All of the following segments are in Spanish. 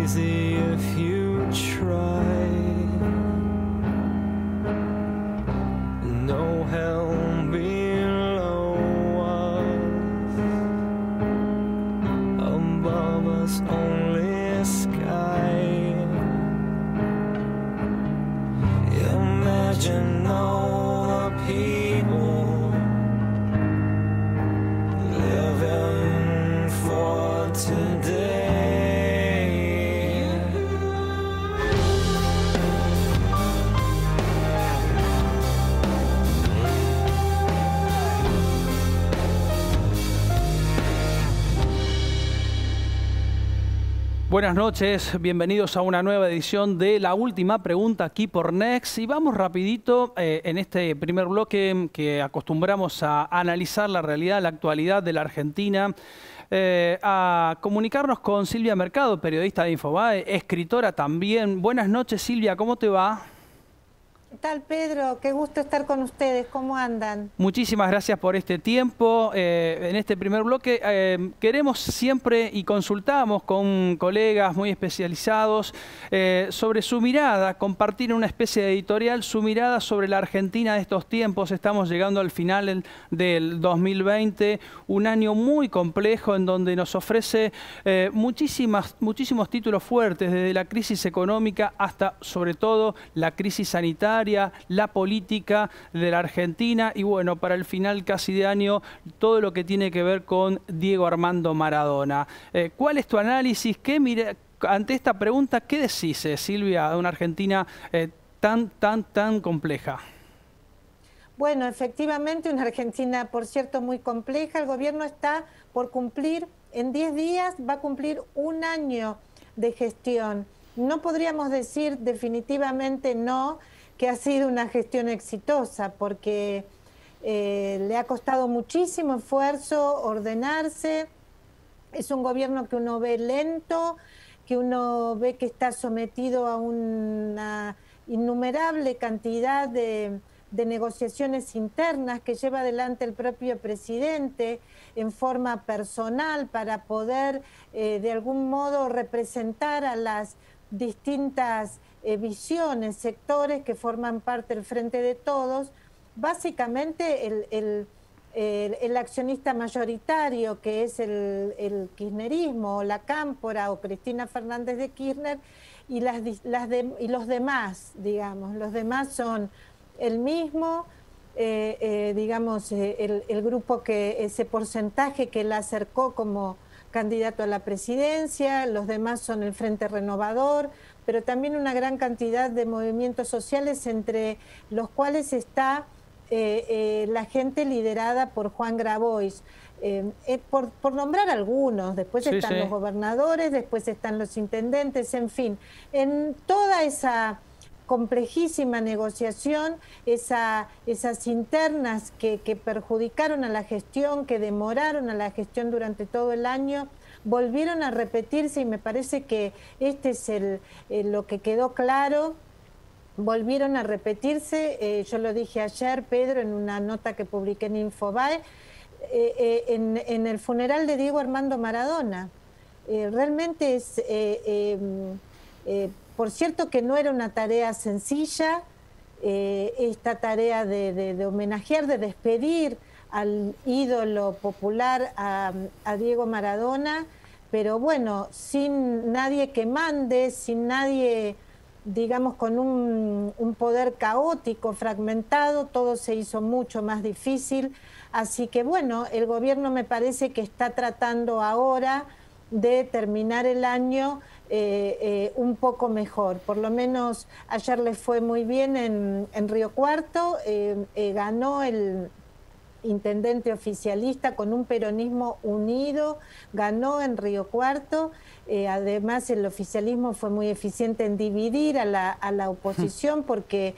easy if you try. No hell below us, above us only sky. Imagine all the people living for today. Buenas noches, bienvenidos a una nueva edición de La Última Pregunta aquí por Next. Y vamos rapidito en este primer bloque que acostumbramos a analizar la realidad, la actualidad de la Argentina, a comunicarnos con Silvia Mercado, periodista de Infobae, escritora también. Buenas noches, Silvia, ¿cómo te va? ¿Qué tal, Pedro? Qué gusto estar con ustedes. ¿Cómo andan? Muchísimas gracias por este tiempo. En este primer bloque queremos siempre y consultamos con colegas muy especializados sobre su mirada, compartir una especie de editorial, su mirada sobre la Argentina de estos tiempos. Estamos llegando al final del 2020, un año muy complejo en donde nos ofrece muchísimos títulos fuertes, desde la crisis económica hasta, sobre todo, la crisis sanitaria, la política de la Argentina y, bueno, para el final casi de año, todo lo que tiene que ver con Diego Armando Maradona. ¿Cuál es tu análisis? Ante esta pregunta, ¿qué decís, Silvia, de una Argentina tan compleja? Bueno, efectivamente, una Argentina, por cierto, muy compleja. El gobierno está por cumplir, en 10 días, va a cumplir un año de gestión. No podríamos decir definitivamente no, que ha sido una gestión exitosa, porque le ha costado muchísimo esfuerzo ordenarse. Es un gobierno que uno ve lento, que uno ve que está sometido a una innumerable cantidad de negociaciones internas que lleva adelante el propio presidente en forma personal para poder de algún modo representar a las distintas visiones, sectores que forman parte del Frente de Todos. Básicamente el accionista mayoritario, que es el kirchnerismo, o la Cámpora, o Cristina Fernández de Kirchner, y los demás, digamos. Los demás son el mismo, digamos, el grupo ese porcentaje que la acercó como candidato a la presidencia. Los demás son el Frente Renovador, pero también una gran cantidad de movimientos sociales, entre los cuales está la gente liderada por Juan Grabois, por nombrar algunos. Después están los gobernadores, después están los intendentes, en fin, en toda esa complejísima negociación, esas internas que perjudicaron a la gestión, que demoraron a la gestión durante todo el año, volvieron a repetirse, y me parece que este es lo que quedó claro. Volvieron a repetirse, yo lo dije ayer, Pedro, en una nota que publiqué en Infobae, en el funeral de Diego Armando Maradona. Realmente es, por cierto, que no era una tarea sencilla, esta tarea de homenajear, de despedir al ídolo popular, a Diego Maradona, pero bueno, sin nadie que mande, sin nadie, digamos, con un poder caótico, fragmentado. Todo se hizo mucho más difícil. Así que bueno, el gobierno me parece que está tratando ahora de terminar el año un poco mejor. Por lo menos ayer les fue muy bien en Río Cuarto, ganó el intendente oficialista con un peronismo unido, ganó en Río Cuarto. Además, el oficialismo fue muy eficiente en dividir a la oposición, porque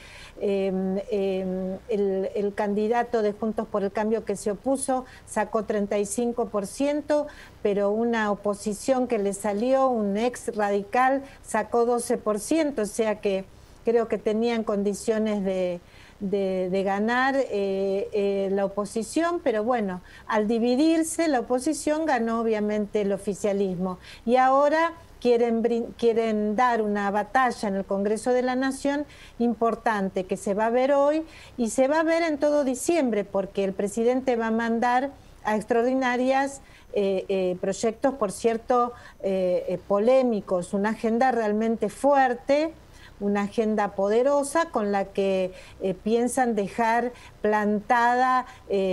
el candidato de Juntos por el Cambio que se opuso sacó 35%, pero una oposición que le salió, un ex radical, sacó 12%, o sea que creo que tenían condiciones de ganar la oposición, pero bueno, al dividirse la oposición ganó obviamente el oficialismo. Y ahora quieren dar una batalla en el Congreso de la Nación importante que se va a ver hoy y se va a ver en todo diciembre, porque el presidente va a mandar a extraordinarias proyectos, por cierto, polémicos, una agenda realmente fuerte, una agenda poderosa con la que piensan dejar plantada,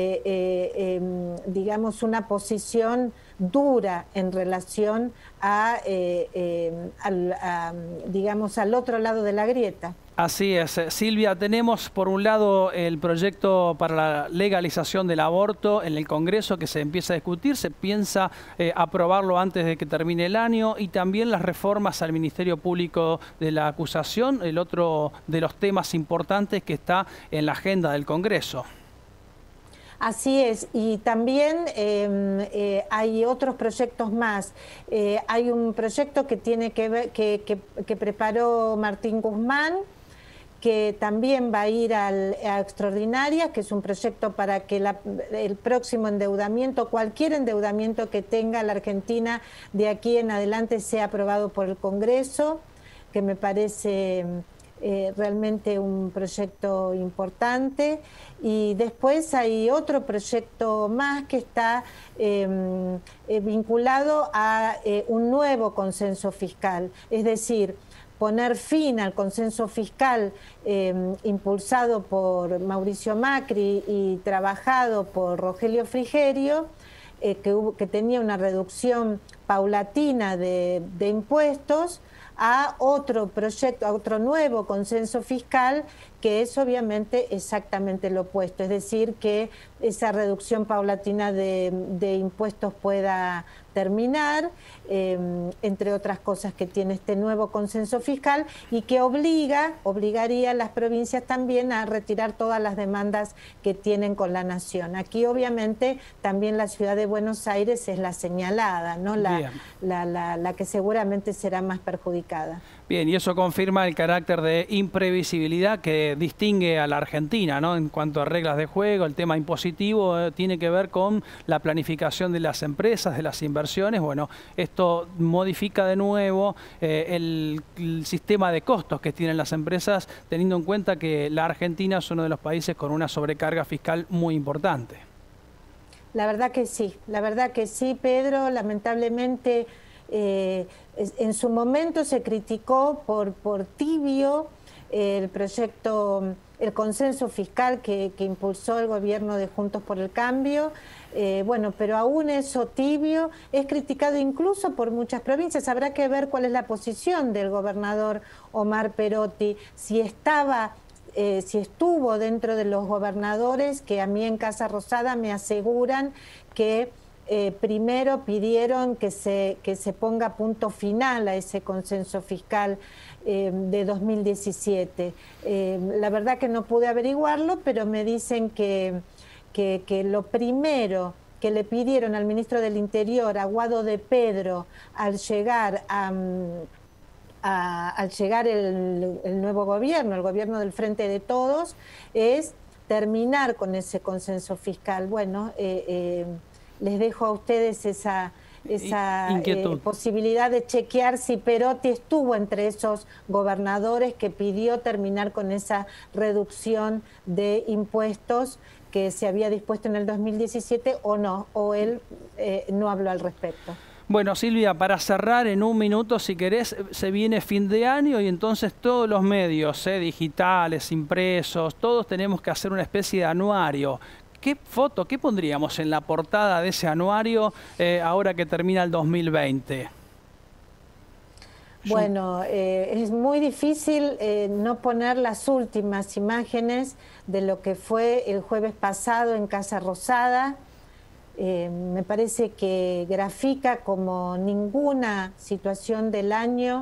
digamos, una posición dura en relación digamos, al otro lado de la grieta. Así es. Silvia, tenemos por un lado el proyecto para la legalización del aborto en el Congreso que se empieza a discutir, se piensa aprobarlo antes de que termine el año, y también las reformas al Ministerio Público de la Acusación, el otro de los temas importantes que está en la agenda del Congreso. Así es, y también hay otros proyectos más. Hay un proyecto que tiene que ver, que preparó Martín Guzmán, que también va a ir a extraordinarias, que es un proyecto para que el próximo endeudamiento, cualquier endeudamiento que tenga la Argentina de aquí en adelante, sea aprobado por el Congreso, que me parece realmente un proyecto importante. Y después hay otro proyecto más que está vinculado a un nuevo consenso fiscal, es decir, poner fin al consenso fiscal impulsado por Mauricio Macri y trabajado por Rogelio Frigerio, que tenía una reducción paulatina de impuestos, a otro proyecto, a otro nuevo consenso fiscal, que es obviamente exactamente lo opuesto, es decir, que esa reducción paulatina de impuestos pueda terminar, entre otras cosas que tiene este nuevo consenso fiscal, y que obligaría a las provincias también a retirar todas las demandas que tienen con la Nación. Aquí obviamente también la ciudad de Buenos Aires es la señalada, ¿no? la que seguramente será más perjudicada. Bien, y eso confirma el carácter de imprevisibilidad que distingue a la Argentina, ¿no? En cuanto a reglas de juego, el tema impositivo tiene que ver con la planificación de las empresas, de las inversiones. Bueno, esto modifica de nuevo el sistema de costos que tienen las empresas, teniendo en cuenta que la Argentina es uno de los países con una sobrecarga fiscal muy importante. La verdad que sí, Pedro. Lamentablemente, en su momento se criticó por tibio el proyecto, el consenso fiscal que impulsó el gobierno de Juntos por el Cambio. Bueno, pero aún eso tibio es criticado incluso por muchas provincias. Habrá que ver cuál es la posición del gobernador Omar Perotti, si estuvo dentro de los gobernadores que a mí en Casa Rosada me aseguran que primero pidieron que se ponga punto final a ese consenso fiscal de 2017. La verdad que no pude averiguarlo, pero me dicen que lo primero que le pidieron al ministro del Interior, a Guado de Pedro, al llegar el nuevo gobierno, el gobierno del Frente de Todos, es terminar con ese consenso fiscal. Bueno, les dejo a ustedes esa posibilidad de chequear si Perotti estuvo entre esos gobernadores que pidió terminar con esa reducción de impuestos que se había dispuesto en el 2017 o no, o él no habló al respecto. Bueno, Silvia, para cerrar en un minuto, si querés, se viene fin de año y entonces todos los medios, digitales, impresos, todos tenemos que hacer una especie de anuario. ¿Qué foto, qué pondríamos en la portada de ese anuario ahora que termina el 2020? Bueno, es muy difícil no poner las últimas imágenes de lo que fue el jueves pasado en Casa Rosada. Me parece que grafica como ninguna situación del año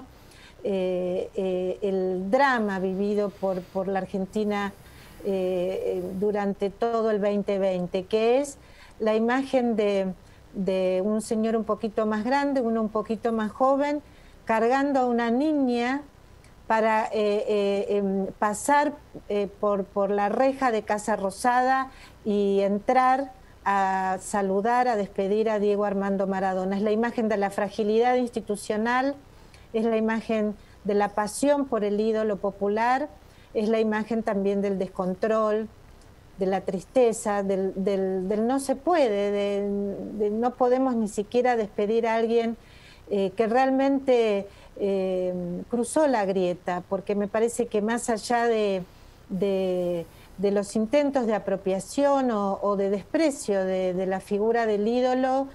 el drama vivido por la Argentina durante todo el 2020, que es la imagen de un señor un poquito más grande, uno un poquito más joven, cargando a una niña para pasar por la reja de Casa Rosada y entrar a saludar, a despedir a Diego Armando Maradona. Es la imagen de la fragilidad institucional, es la imagen de la pasión por el ídolo popular, es la imagen también del descontrol, de la tristeza, del no se puede, de no podemos ni siquiera despedir a alguien que realmente cruzó la grieta, porque me parece que más allá de los intentos de apropiación o de desprecio de la figura del ídolo,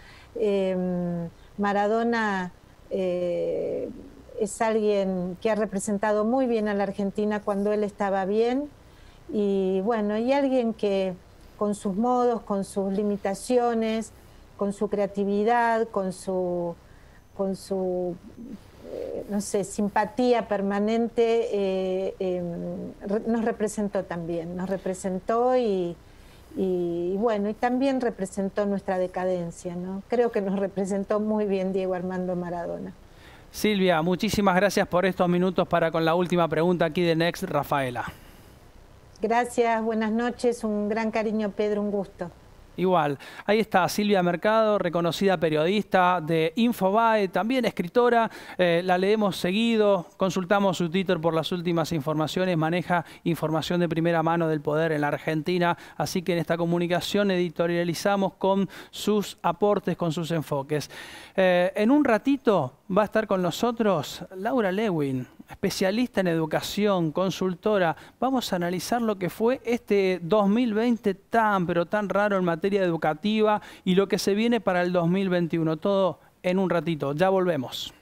Maradona es alguien que ha representado muy bien a la Argentina cuando él estaba bien, y bueno, y alguien que con sus modos, con sus limitaciones, con su creatividad, con su no sé, simpatía permanente, nos representó también, nos representó y bueno, y también representó nuestra decadencia, ¿no? Creo que nos representó muy bien Diego Armando Maradona. Silvia, muchísimas gracias por estos minutos para con la última pregunta aquí de Next, Rafaela. Gracias, buenas noches, un gran cariño, Pedro, un gusto. Igual, ahí está Silvia Mercado, reconocida periodista de Infobae, también escritora, la leemos seguido, consultamos su Twitter por las últimas informaciones, maneja información de primera mano del poder en la Argentina, así que en esta comunicación editorializamos con sus aportes, con sus enfoques. En un ratito va a estar con nosotros Laura Lewin, especialista en educación, consultora. Vamos a analizar lo que fue este 2020 tan, pero tan raro en materia educativa y lo que se viene para el 2021. Todo en un ratito. Ya volvemos.